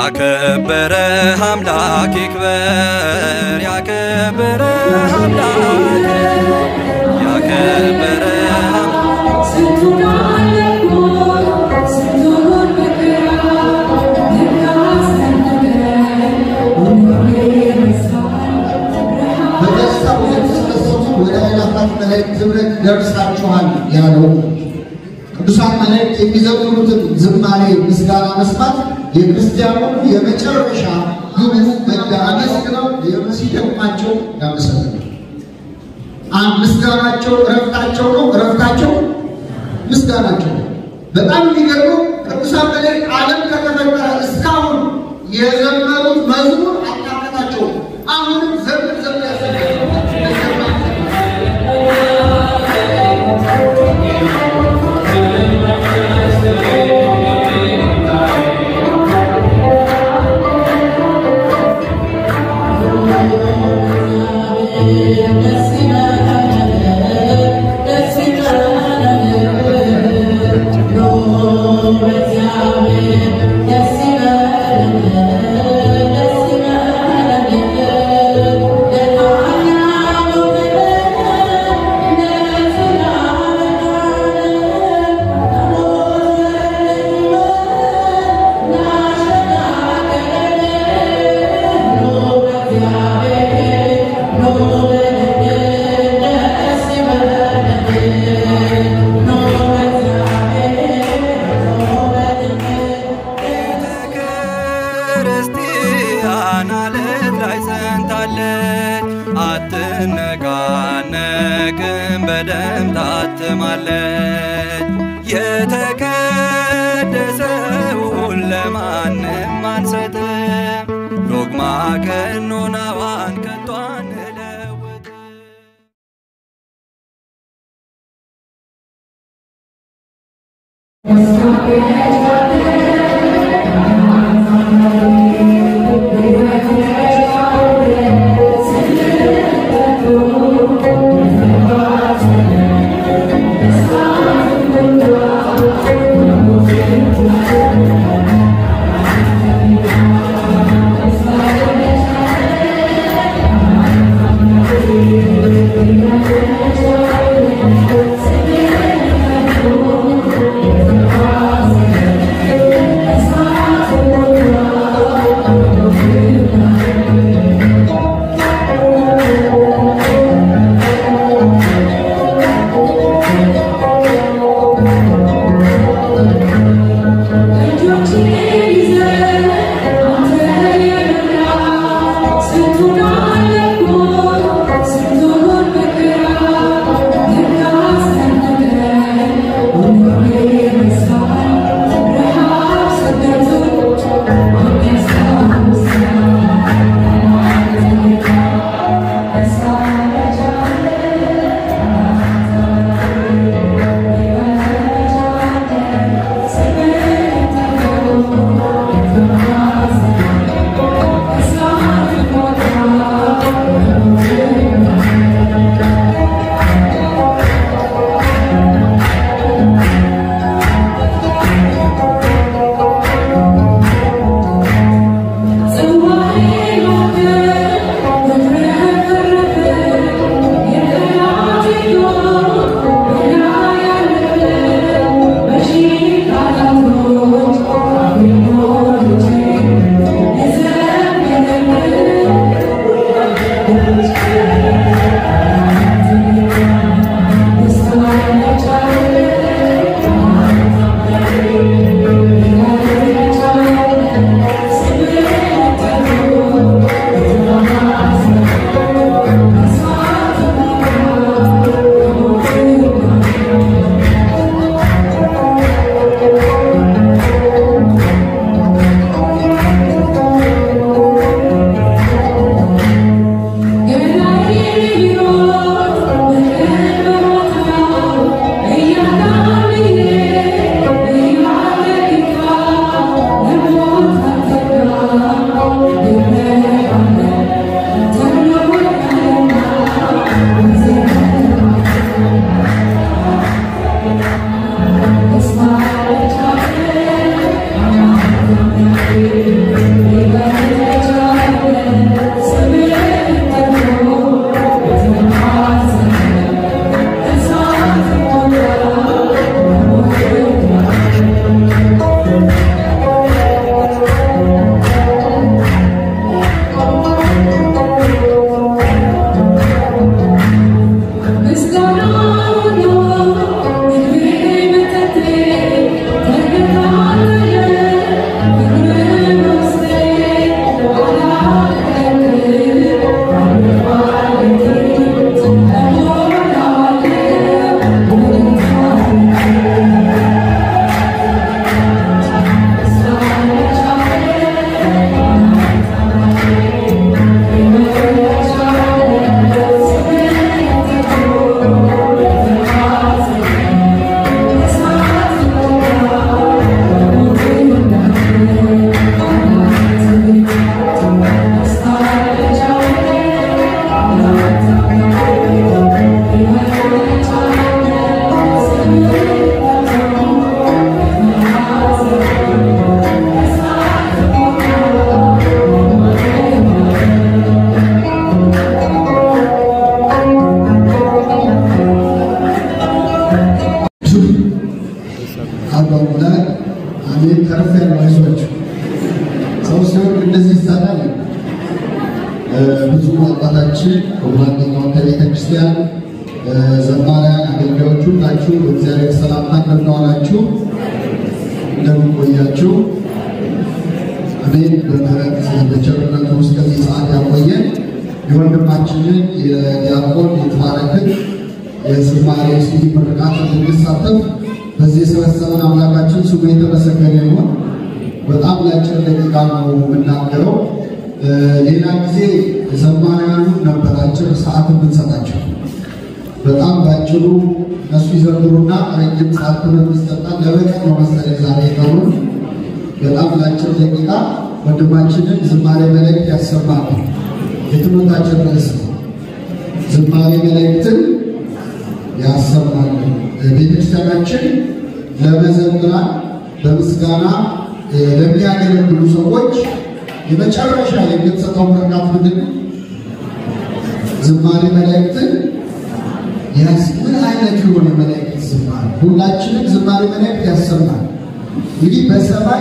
ያከበረ አምላክ ይክበር ያከበረ አምላክ ያከበረ ዝምረት ደርሳችኋል ያለው ቅዱሳን መላእክት የሚዘምሩትን ዝማሬ ምስጋና መስማት የክርስቲያኑ የመጨረሻ ግቡ መዳረስ ነው። ሲደክማቸው ያመሰግናሉ። ምስጋናቸው እረፍታቸው ነው። እረፍታቸው ምስጋናቸው በጣም የሚገርመው ቅዱሳን መላእክት ዓለም ከተፈጠረ እስካሁን የዘመሩት መዝሙር አጣቀታቸው አሁንም ዘምር ያሰኛል። አትነቃነቅም በደም ታትማለች የተቀደሰውን ለማንም አንሰጥም ዶግማ ቀኖናዋን ከቶ አባውላ አሜን ከፍ ያለው አይዟችሁ ሰው ሲሆን እንደዚህ ይሳላል ብዙ አባታችን ወላንኛው ከቤተክርስቲያን ዘማሪያን አገልጋዮቹ ናችሁ በእግዚአብሔር ሰላምታ እንደምናዋላችሁ እንደምቆያችሁ አሜን በመረጥ በቸርነቱ እስከዚህ ሰዓት ያቆየን የወንድማችንን የዲያቆን የተባረከን የዝማሬ ሲዲ ምርቃት እንድንሳተፍ በዚህ የሰበሰበን አምላካችን ስሙ የተመሰገነ ይሁን። በጣም ላጭር ደቂቃ ነው የምናገረው። ሌላ ጊዜ ዘማሪያኑ ነበር አጭር ሰዓት ብንሰጣቸው በጣም ባጭሩ እነሱ ይዘምሩና ረጅም ሰዓት በሚሰጣ ለበቀን ነው መሰለኝ ዛሬ ነው። በጣም ላጭር ደቂቃ ወንድማችንን ዝማሬ መልእክት ያሰማል። የትምህርታችን ርዕስ ዝማሬ መልእክትን ያሰማል። ቤተክርስቲያናችን ለመዘምራን በምስጋና ለሚያገለግሉ ሰዎች የመጨረሻ የምትሰጠው ምርቃት ምንድን ነው? ዝማሬ መልእክትን ምን አይነት የሆነ መልእክት ዝማሬ? ሁላችንም ዝማሬ መልእክት ያሰማል። እንግዲህ በሰማይ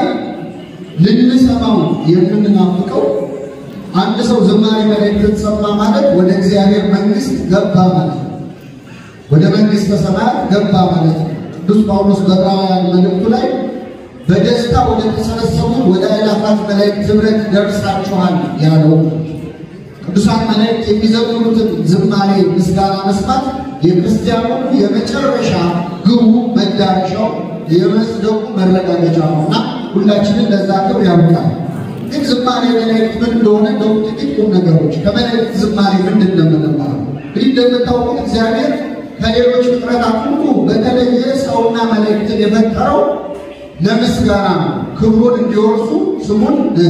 ልንሰማው የምንናፍቀው አንድ ሰው ዝማሬ መልእክትን ሰማ ማለት ወደ እግዚአብሔር መንግስት ገባ ማለት ነው። ወደ መንግስተ ሰማያት ገባ ማለት ነው። ቅዱስ ጳውሎስ በዕብራውያን መልእክቱ ላይ በደስታ ወደ ተሰበሰቡ ወደ አእላፋት መላእክት ኅብረት ደርሳችኋል ያለው ቅዱሳን መላእክት የሚዘምሩትን ዝማሬ ምስጋና መስማት የክርስቲያኑ የመጨረሻ ግቡ መዳረሻው የመጽደቁ መረጋገጫ ነውና ሁላችንም ለዛ ክብር ያብቃል። ግን ዝማሬ መላእክት ምን እንደሆነ ነው ጥቂት ነገሮች ከመላእክት ዝማሬ ምንድን ነው የምንማረው? እንግዲህ እንደምታውቁት እግዚአብሔር ከሌሎች ፍጥረታት ሁሉ በተለየ ሰውና መላእክትን የፈጠረው ለምስጋና ነው። ክብሩን እንዲወርሱ ስሙን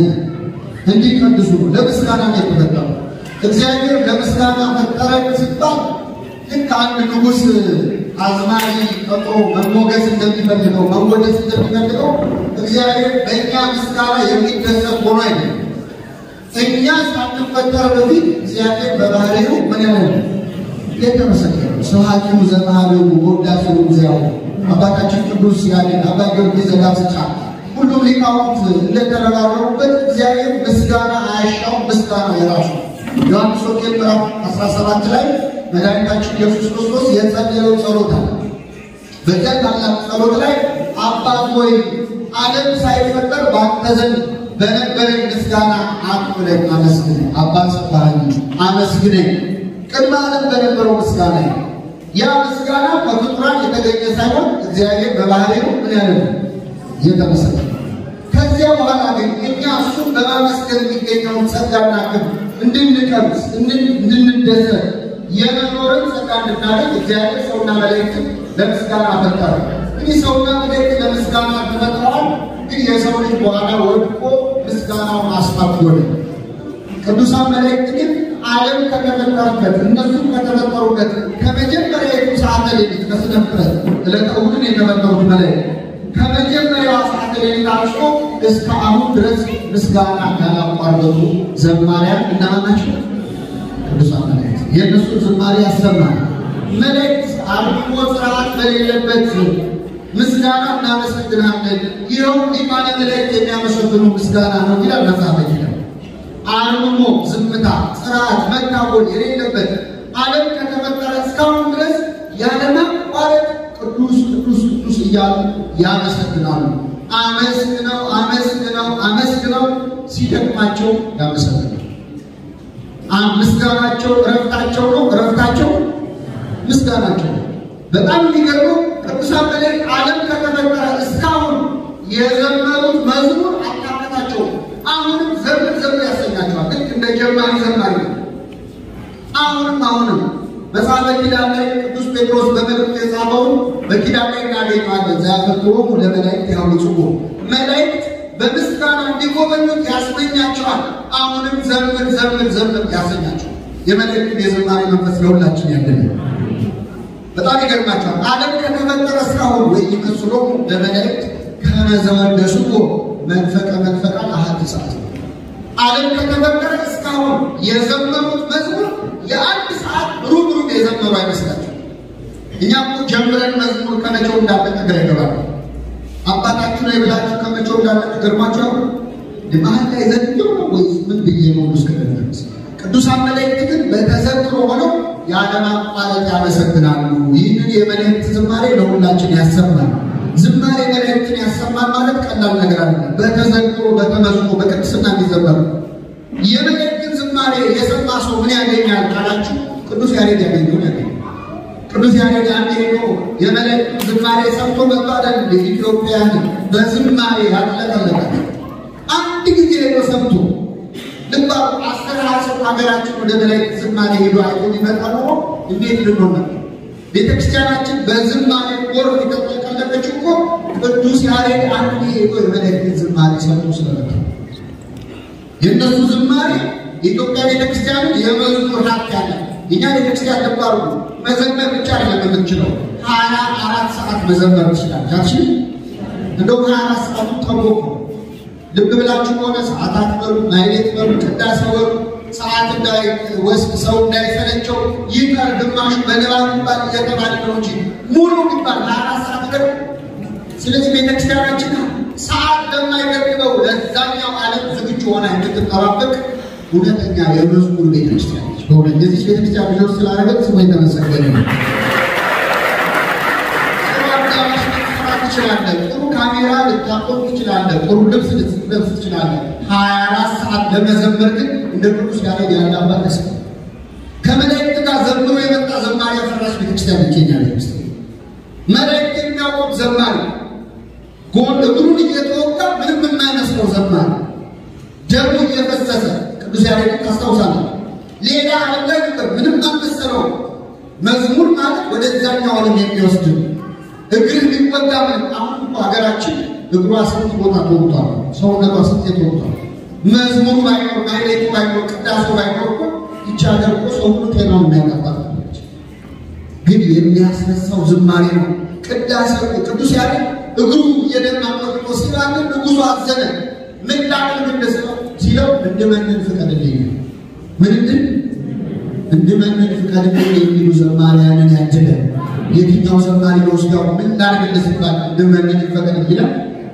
እንዲቀድሱ ለምስጋና ነው የተፈጠረው። እግዚአብሔር ለምስጋና ፈጠረን ሲባል ልክ አንድ ንጉሥ አዝማሪ ቀጥሮ መሞገስ እንደሚፈልገው መወደስ እንደሚፈልገው እግዚአብሔር በእኛ ምስጋና የሚደሰት ሆኖ አይደለም። እኛ ሳንፈጠር በፊት እግዚአብሔር በባህሪው ምን ያለ የተመሰገነ ስብሐቲሁ ዘመሃለው ወዳሴው እግዚአብሔር አባታችን ቅዱስ ያሬድ አባ ጊዮርጊስ ዘጋስጫ ሁሉም ሊቃውንት እንደተረጋገሩበት እግዚአብሔር ምስጋና አያሻውም። ምስጋና የራሱ ዮሐንስ ወንጌል ምዕራፍ 17 ላይ መድኃኒታችን ኢየሱስ ክርስቶስ የጸለየው ጸሎት አለ። በዚያ ታላቅ ጸሎት ላይ አባት ሆይ ዓለም ሳይፈጠር በአንተ ዘንድ በነበረኝ ምስጋና አክብረኝ አመስግነኝ። አባት ባኝ አመስግነኝ ቅድመ ዓለም በነበረው ምስጋና ያ ምስጋና ከፍጡራን የተገኘ ሳይሆን እግዚአብሔር በባህሪው ምን ያለ የተመሰገነ። ከዚያ በኋላ ግን እኛ እሱን በማመስገን የሚገኘውን ጸጋና ክብር እንድንቀምስ እንድንደሰት የመኖርን ጸጋ እንድናገኝ እግዚአብሔር ሰውና መላእክትን ለምስጋና ፈጠረ። እንግዲህ ሰውና መላእክት ለምስጋና ተፈጥረዋል። ግን የሰው ልጅ በኋላ ወድቆ ምስጋናውን አስፋፍቶል። ቅዱሳን መላእክት ግን ዓለም ከተፈጠረበት እነሱ ከተፈጠሩበት ከመጀመሪያው ሰዓተ ሌሊት ከስነ ፍጥረት ዕለተ እሑድን የተፈጠሩት መላእክት ከመጀመሪያው ሰዓተ ሌሊት አንስቶ እስከ አሁን ድረስ ምስጋና ያላቋረጡ ዘማሪያን እነማን ናቸው? ቅዱሳን መላእክት። የእነሱ ዝማሬ ያሰማል። መላእክት አርምሞ ስርዓት በሌለበት ምስጋና እናመሰግናለን። ይኸው ሊቃነ መላእክት የሚያመሰግኑ ምስጋና ነው ይላል መጽሐፈ ኪዳን። አርምሞ ዝምታ፣ ስርዓት፣ መታወል የሌለበት ዓለም ከተፈጠረ እስካሁን ድረስ ያለማቋረጥ ቅዱስ ቅዱስ ቅዱስ እያሉ ያመሰግናሉ። አመስግነው አመስግነው አመስግነው ሲደክማቸው ያመሰግናሉ። ምስጋናቸው እረፍታቸው ነው። እረፍታቸው ምስጋናቸው። በጣም የሚገርመው ቅዱሳን መላእክት ዓለም ከተፈጠረ እስካሁን የዘመሩት መዝሙር አታከታቸው። አሁንም ዘምር ዘምር ያሰኛቸዋል። ልክ እንደ ጀማሪ ዘማሪ አሁንም መጽሐፈ ኪዳን ላይ ቅዱስ ጴጥሮስ በመልእክቱ የጻፈውን በኪዳን ላይ እናገኘዋለን። ዘያፈቅሮሙ ለመላእክት ያውጽኡ መላእክት በምስጋና እንዲጎበኙት ያስመኛቸዋል። አሁንም ዘምር ዘምር ዘምር ያሰኛቸዋል። የመላእክት የዝማሬ መንፈስ ለሁላችን ያለን በጣም ይገርማቸዋል። ዓለም ከተፈጠረ እስካሁን ወይ ይመስሎሙ ለመላእክት ከመዘወደሱኮ መንፈቀ አሐቲ ሰዓት ዓለም ከተፈጠረ እስካሁን የዘመሩት መዝሙር የአንድ ሰዓት ሩብ የዘመሩ አይመስላችሁ። እኛ እኮ ጀምረን መዝሙር ከመቼው እንዳለቀ ግራ ይገባል። ብላችሁ ከመቼው እንዳለ ገርማችሁ ለማን ላይ ዘንየው ወይስ ምን ብዬ ነው እስከደረስ ቅዱሳን መላእክት ግን በተዘክሮ ሆነው ያለማቋረጥ ያመሰግናሉ። ይህንን የመላእክት ዝማሬ ለሁላችን ያሰማል። ዝማሬ መላእክትን ያሰማል ማለት ቀላል ነገር አይደለም። በተዘክሮ በተመዝቆ በቅድስና የሚዘመር የመላእክትን ዝማሬ የሰማ ሰው ምን ያገኛል ካላችሁ ቅዱስ ያሬድ ያገኘው ያገኛል። ቅዱስ ያሬድ አንዴ ሄዶ የመላእክትን ዝማሬ ሰምቶ መጥቶ አይደል ኢትዮጵያን በዝማሬ ያጥለቀለቀ አንድ ጊዜ ሄዶ ሰምቶ ልባው አስተራራቸው ሀገራችን ወደ መላእክት ዝማሬ ሄዶ አይቶ ይመጣ ነው። እንዴት ልንሆን ቤተክርስቲያናችን በዝማሬ ጎር የተጠቀለቀችው እኮ ቅዱስ ያሬድ አንድ ሄዶ የመላእክትን ዝማሬ ሰምቶ ስለመጣ የነሱ ዝማሬ ኢትዮጵያ ቤተክርስቲያን የመዝሙር ሀብት ያለ እኛ ቤተክርስቲያን ልባሩ መዘመር ብቻ አይደለም የምንችለው 24 ሰዓት መዘመር ይችላል። ታች እንደው 24 ሰዓት ተቆቆ ልብ ብላችሁ ሆነ ሰዓታት ነው ማይሌት ነው ቅዳሴ ወር ሰዓት እንዳይወስድ ሰው እንዳይሰለቸው ይቀር ግማሽ በንባብ ይባል እየተባለ ነው እንጂ ሙሉ ይባል 24 ሰዓት ነው። ስለዚህ ቤተክርስቲያናችን ሰዓት ለማይገድበው ለዛኛው ዓለም ዝግጁ ሆና እንድትጠባበቅ እውነተኛ የመዝሙር ቤተክርስቲያን ነች። በእውነት የዚህ ቤተክርስቲያን ልጆች ስላደረገ ስሙ የተመሰገነ ነው። ጥሩ ካሜራ ልታቆም ትችላለህ፣ ጥሩ ልብስ ልትለብስ ትችላለህ። 24 ሰዓት ለመዘመር ግን እንደ ቅዱስ ያሬድ ያለ አባት ደስ ከመላእክት ጋር ዘምሮ የመጣ ዘማሪ ያፈራሽ ቤተክርስቲያን ይገኛለች። መላእክት የሚያውቁት ዘማሪ ጎን እግሩን እየተወጋ ምንም የማይመስለው ዘማሪ ደሙ እየፈሰሰ ቅዱስ ያሬድ ታስታውሳለህ። ሌላ ነገር ምንም አልመሰለው። መዝሙር ማለት ወደዛኛው ዓለም የሚወስድ እግር ቢወጋ አሁን ሀገራችን እግሯ ስንት ቦታ ተወጥቷል። ሰውነቷ ስንት ተወጥቷል። መዝሙሩ ባይኖር ማይሌቱ ባይኖር ቅዳሴው ባይኖር ይህች ሀገር እኮ ሰው ሁሉ ጤናውን የሚያጠፋት ግን የሚያስነሳው ዝማሬ ነው። ቅዳሴው ቅዱስ ያሬድ እግሩ እየደማ ቆርጦ ሲላል ንጉሡ አዘነ። ምን ላድርግ እንደሰው ሲለው እንደመንን ፍቀድልኝ እንደመንን ፍቀድልኝ የሚሉ ዘማሪያንን ያደለ የትኛው ዘማሪ ነው ሲያው ምን ላድርግ ሲባል እንደመንን ፍቀድልኝ ይላል።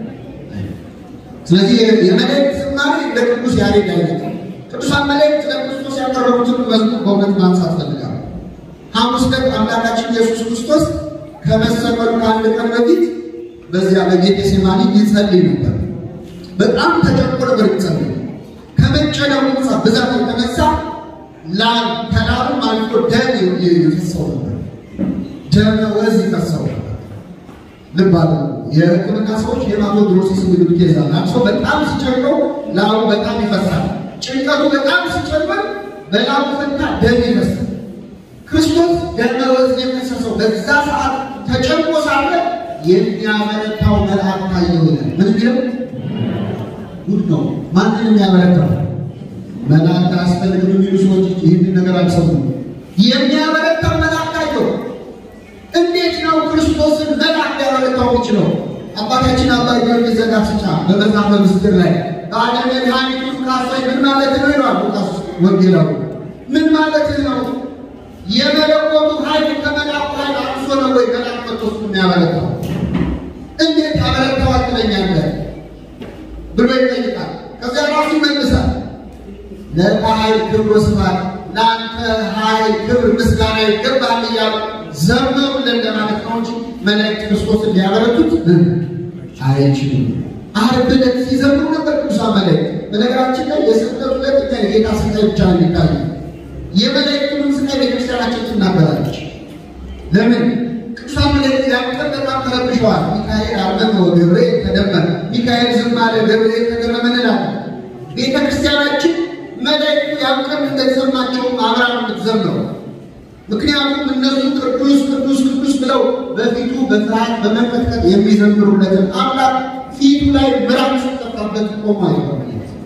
ስለዚህ የመላእክት ዝማሬ ለቅዱስ ያሬድ አይደለም። ቅዱሳን መላእክት ለክርስቶስ ያቀረቡትን መዝሙር በእውነት ማንሳት ፈልጋለሁ። ሐሙስ ዕለት አምላካችን ኢየሱስ ክርስቶስ ከመሰቀሉ ከአንድ ቀን በፊት በዚያ በጌቴሴማኒ ይጸልይ ነበር። በጣም ተጨንቆ ነበር ይጸልይ። ከመጨነቁ ብዛት የተነሳ ከላቡ አልፎ ደም ይፈሰው ነበር። ደም ወዝ ይፈሰው ነበር። ልብ አድርጉ። የሕክምና ሰዎች ሄማቶድሮሲስ የሚሉት ኬዝ አለ። ሰው በጣም ሲጨንቀው ላቡ በጣም ይፈሳል። ጭንቀቱ በጣም ሲጨምር በላቡ ፈንታ ደም ይፈሳል። ክርስቶስ ደም ወዝ የፈሰሰው በዛ ሰዓት ተጨንቆ ሳለ የሚያበረታው መልአክ ታየው። ምን ቢለው ጉድ ነው። ማንን የሚያበረታው መልአክ አስፈልግ የሚሉ ሰዎች ይህንን ነገር አልሰሙም። የሚያበረታው መልአክ ታየው። እንዴት ነው ክርስቶስን መልአክ ያበረታው የሚችለው? አባታችን አባ ጊዮርጊስ ዘጋስጫ በመጽሐፈ ምስጢር ላይ በዓለም መድኃኒቱ ካሳይ ምን ማለት ነው ይላል ሉቃስ ወንጌላዊ። ምን ማለት ነው? የመለኮቱ ኃይል ከመልአኩ ኃይል አንሶ ነው ወይ መልአክ መጥቶ የሚያበረታው? እንዴት ያበረታዋል ትለኛለህ ብሎ ይጠይቃል። ከዚያ ራሱ ይመልሳል። ለኃይል ክብር ስፋት ለአንተ ኃይል ክብር ምስጋና ይገባል እያሉ ዘመሩልን ለማለት ነው እንጂ መላእክት ክርስቶስን ሊያበረቱት አይችሉም። ዓርብ ዕለት ሲዘምሩ ነበር ቅዱሳን መላእክት። በነገራችን ላይ የስቅለቱ ዕለት የጌታ ስቃይ ብቻ ነው የሚታየው። የመላእክቱን ስቃይ ቤተክርስቲያናችን ትናገራለች። ለምን? ቅዱሳን መላእክት ያንቀን በጣም ተረብሸዋል። ሚካኤል አርመመ ወገብርኤል ተደመመ። ሚካኤል ዝም አለ፣ ገብርኤል ተገረመ እንላለን። ቤተክርስቲያናችን መላእክቱ ያንቀን እንደተሰማቸው አብራ ነው የምትዘምረው። ምክንያቱም እነሱ ቅዱስ ቅዱስ ቅዱስ ብለው በፊቱ በፍርሃት በመንቀጥቀጥ የሚዘምሩለትን አምላክ ፊቱ ላይ ምራቅ ሲተፋበት ቆሞ አይተዋል።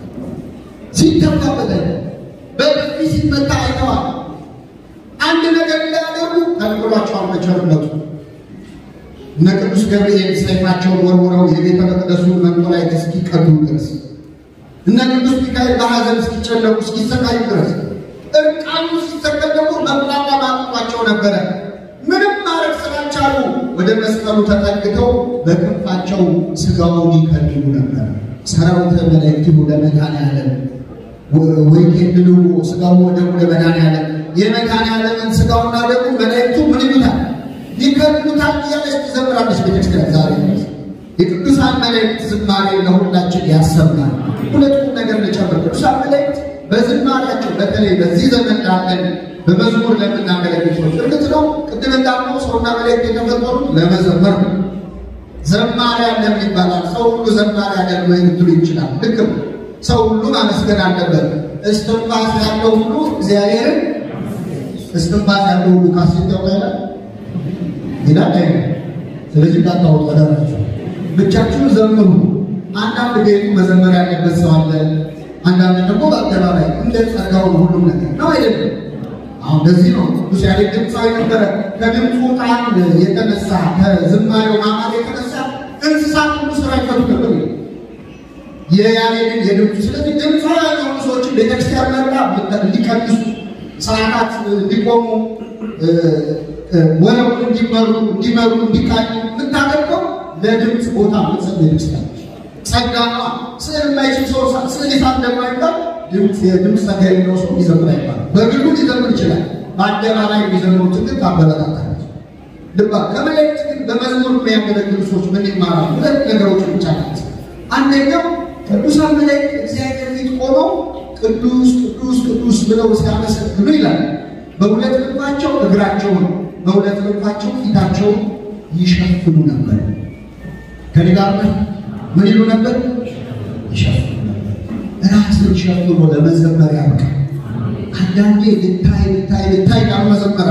ሲተፋበት በፊት ሲመታ አይተዋል። አንድ ነገር እንዳያደርጉ ተነግሯቸዋል። በቸርነቱ እነ ቅዱስ ገብርኤል ሰይፋቸውን ወርውረው የቤተ መቅደሱን መንጦላይ እስኪቀዱ ድረስ፣ እነ ቅዱስ ሚካኤል በሐዘን እስኪጨነቁ እስኪሰቃዩ ድረስ እርቃኑ ሲሰቀደሙ መብላላ ማጥቷቸው ነበረ። ምንም ማድረግ ስላልቻሉ ወደ መስቀሉ ተጠግተው በክንፋቸው ልባቸው ስጋውን ይከልሉ ነበር። ሰራዊተ መላእክቱ ለመድኃኔዓለም ወይከልሉ ስጋው ወደሙ ለመድኃኔዓለም የመድኃኔዓለምን ስጋውና ደሙ መላእክቱ ምን ይሉታል? ይከልሉታል እያለች ትዘምራለች ቤተክርስቲያን ዛሬ ድረስ። የቅዱሳን መላእክት ዝማሬ ለሁላችን ያሰማል። ሁለቱም ነገር ልጨምር። ቅዱሳን መላእክት በዝማሬያቸው በተለይ በዚህ ዘመን ላለን በመዝሙር ለምናገለግል ሰዎች እርግጥ ነው ቅድም እንዳልነው ሰውና መላእክት የተፈጠሩት ለመዘመር ነው። ዘማሪ ያለም ይባላል። ሰው ሁሉ ዘማሪ ያለም ወይ ልትሉ ይችላል። ልክ ነው። ሰው ሁሉ ማመስገን አለበት። እስትንፋስ ያለው ሁሉ እግዚአብሔርን እስትንፋስ ያለው ሁሉ ካስይተው ይላል ስለዚህ እንዳታወጡ አደራችሁ። ብቻችሁን ዘምሩ። አንዳንድ ቤቱ መዘመር ያለበት ሰው አለ። አንዳንድ ደግሞ በአደባባይ እንደ ጸጋው ሁሉም ነገር ነው አይደለም። አሁን ለዚህ ነው ቅዱስ ያሬድ ድምፃዊ ነበረ። ከድምፁ ጣዕም የተነሳ ከዝማሬው ማማር የተነሳ እንስሳት ሁሉ ስራ ይፈቱ ነበር የያሬድን የድምፁ። ስለዚህ ድምፃዊ የሆኑ ሰዎችን ቤተክርስቲያን መራ እንዲቀንሱ፣ ሰዓታት እንዲቆሙ፣ ወረቡን እንዲመሩ እንዲቃኙ የምታደርገው ለድምፅ ቦታ ምጽል ቤተክርስቲያን ጸጋ ነው። ስዕል የማይችል ሰው ስዕል ይፋ እንደማይባል የድምፅ ጸጋ የሌለው ሰው ሊዘምር አይባልም። በግሉ ሊዘምር ይችላል። በአደባባይ የሚዘምሩትን ግን ታበረታታለች። ልባ ከመላእክት ግን በመዝሙር የሚያገለግሉ ሰዎች ምን ይማራሉ? ሁለት ነገሮች ብቻ ናቸው። አንደኛው ቅዱሳን መላእክት እግዚአብሔር ፊት ቆመው ቅዱስ ቅዱስ ቅዱስ ብለው ሲያመሰግኑ ይላል በሁለት ልባቸው እግራቸውን በሁለት ልባቸው ፊታቸውን ይሸፍኑ ነበር። ከኔ ጋር ምን ይሉ ነበር? ይሸፍኑ ነበር። ራስን ሸፍኖ ለመዘመር ያበቃ። አንዳንዴ ልታይ ያመዘመራ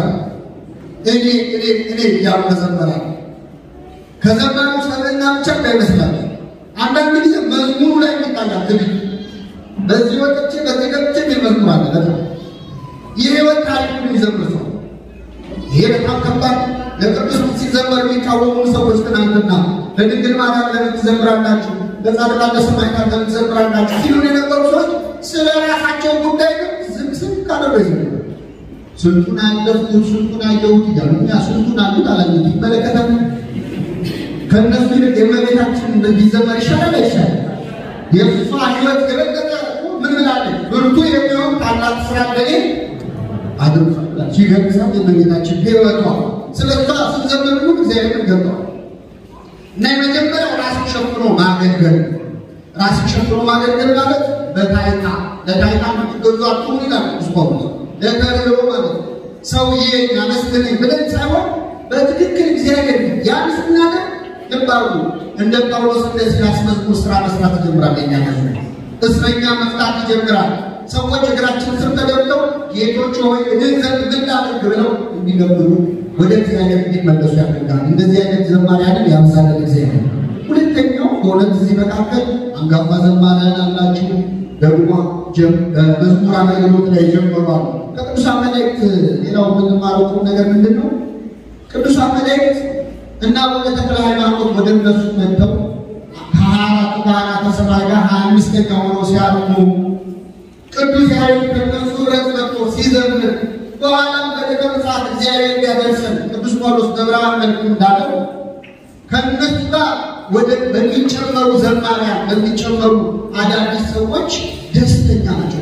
እኔ ያመዘመራ ከዘመኑ ሰበና ብቻ እንዳይመስላል። አንዳንድ ጊዜ መዝሙሩ ላይ ይታያል። ግብ በዚህ ወጥቼ በዚህ ገብቼ መዝሙር አለ ይሄ ወጣት ይዘምር ሰው ይሄ በጣም ከባድ። ለቅዱስ ሲዘመር የሚቃወሙ ሰዎች ትናንትና ለድንግል ማርያም ለምን ትዘምራላችሁ፣ ለጻድቃን ለሰማዕታት ለምን ትዘምራላችሁ ሲሉ የነበሩ ሰዎች ስለ ራሳቸው ጉዳይ ግን ዝም ካደረጉ ስንቱን አለፉት ስንቱን አየሁት እያሉ ስንቱን አሉት አላሉት ይመለከታል። ከእነሱ ይልቅ የእመቤታችን ቢዘመር ይሻላል አይሻልም? የእሷ ሕይወት ገለጠ ምን ብላለች? ብርቱ የሚሆን ታላቅ ስራ ለኔ አድርጓል። ሲገልጻት የእመቤታችን ሕይወቷ ስለሷ ስንዘምር ሁሉ እግዚአብሔር ገባው እና የመጀመሪያው ራስን ሸፍኖ ማገልገል። ራስን ሸፍኖ ማገልገል ማለት በታይታ ለታይታ የምትገዙ አትሁኑ ይላል ቅዱስ ጳውሎስ። ለተሪዮ ማለት ሰውዬ ያመስገነኝ ብለን ሳይሆን በትክክል እግዚአብሔር ያን ስናደርግ ልባሩ እንደ ጳውሎስ እንደ ሲላስ መዝሙር ስራ መስራት ይጀምራል። የኛ መዝሙር እስረኛ መፍታት ይጀምራል። ሰዎች እግራችን ስር ተደርተው ጌቶች ሆይ እንዘን ብናደርግ ብለው እንዲገብሩ ወደ እግዚአብሔር እንዲመለሱ ያደርጋል። እንደዚህ አይነት ዘማሪያንን ያብዛልን እግዚአብሔር። ሁለተኛው በእውነት እዚህ መካከል አንጋፋ ዘማሪያን አላችሁ። ደግሞ መዝሙር አገልግሎት ላይ ጀምሯል። ከቅዱሳን መላእክት ሌላው የምንማረው ነገር ምንድን ነው? ቅዱሳን መላእክት እና ወደ ተክለ ሃይማኖት ወደ እነሱ መጥተው ከ24 ካህናተ ሰማይ ጋር 25ኛ ሆነው ሲያርሙ ቅዱስ ያሬድ ከነሱ ረት መጥቶ ሲዘምር በኋላም በደቀ መጽሐፍ እግዚአብሔር ቢያደርሰን ቅዱስ ጳውሎስ በብርሃን መልኩ እንዳለው ከነሱ ጋር ወደ በሚጨመሩ ዘማሪያን በሚጨመሩ አዳዲስ ሰዎች ደስተኛ ናቸው።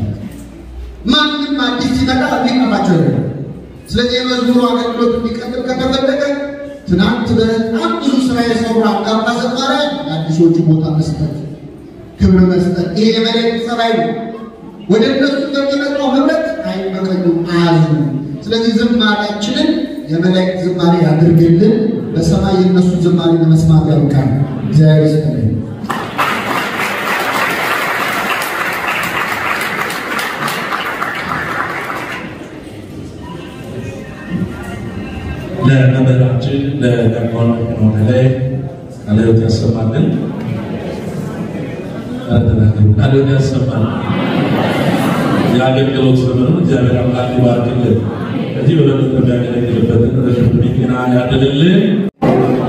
ማንም አዲስ ሲመጣ ሊቀባቸው አይደለም። ስለዚህ የመዝሙሩ አገልግሎት እንዲቀጥል ከተፈለገ ትናንት በጣም ብዙ ስራ የሰሩ አንጋፋ ዘማሪያን አዲሶቹ ቦታ መስጠት፣ ክብር መስጠት ይሄ የመላእክት ጸባይ ነው። ወደ እነሱ በሚመጣው ህብረት አይመቀኙ አያዙ። ስለዚህ ዝማሬያችንን የመላእክት ዝማሬ ያድርግልን። በሰማይ የነሱ ዝማሬ ለመስማት ያብቃን። እግዚአብሔር ይስጥልን። ለመምህራችን ለዲያቆን ላይ ቃልዎት ያሰማልን። ቃልዎት ያሰማልን። የአገልግሎት ዘመኑን እግዚአብሔር አምላክ ይባርክልን። ከዚህ በለጠ የሚያገለግልበትን ረጅም ዕድሜ ጤና ያድልልን።